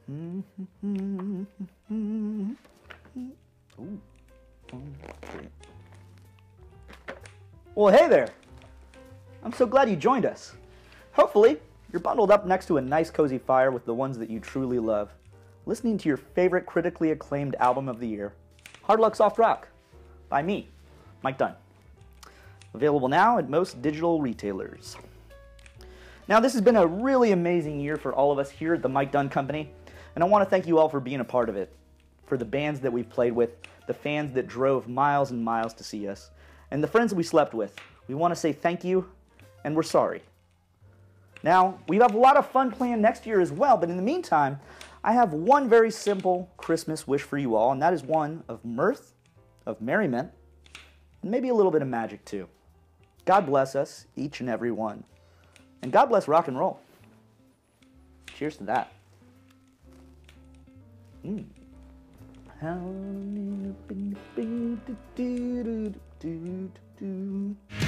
Ooh. Okay. Well, hey there! I'm so glad you joined us. Hopefully, you're bundled up next to a nice cozy fire with the ones that you truly love, listening to your favorite critically acclaimed album of the year, Hard Luck Soft Rock, by me, Mike Dunn. Available now at most digital retailers. Now, this has been a really amazing year for all of us here at the Mike Dunn Company, and I want to thank you all for being a part of it, for the bands that we've played with, the fans that drove miles and miles to see us, and the friends that we slept with. We want to say thank you, and we're sorry. Now, we have a lot of fun planned next year as well, but in the meantime, I have one very simple Christmas wish for you all, and that is one of mirth, of merriment, and maybe a little bit of magic too. God bless us, each and every one. And God bless rock and roll. Cheers to that. Mm.